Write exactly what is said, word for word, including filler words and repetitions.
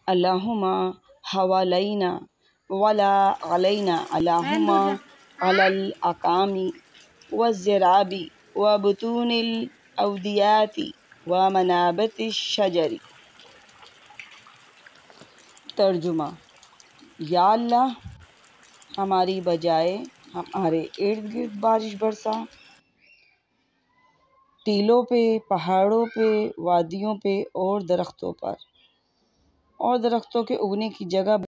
अल्लाहुम्मा हवालैना वला अलैना अल्लाहुम्मा अलल अकामी वज़्ज़राबी व बुतूनिल अवदियाती व मनाबतिश शजरी। तर्जुमा। या अल्लाह, हमारी बजाय हमारे इर्द गिर्द बारिश बरसा, टीलों पे, पहाड़ों पे, वादियों पे और दरख्तों पर, और दरख्तों के उगने की जगह